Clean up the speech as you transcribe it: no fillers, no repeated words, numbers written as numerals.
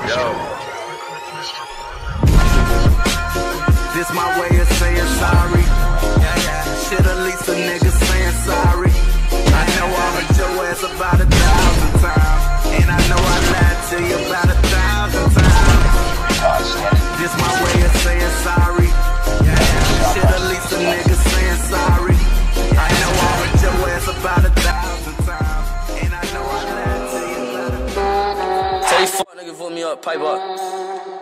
This my way of saying sorry. Shit, at least a nigga saying sorry. I know I hurt your ass about 1,000 times, and I know I lied to you about 1,000 times. This my way of saying sorry. Shit, at least a nigga saying sorry. I know I hurt your ass about 1,000 times, and I know I lied to you about 1,000 times. Tell you fuck nigga, put me up, pipe up.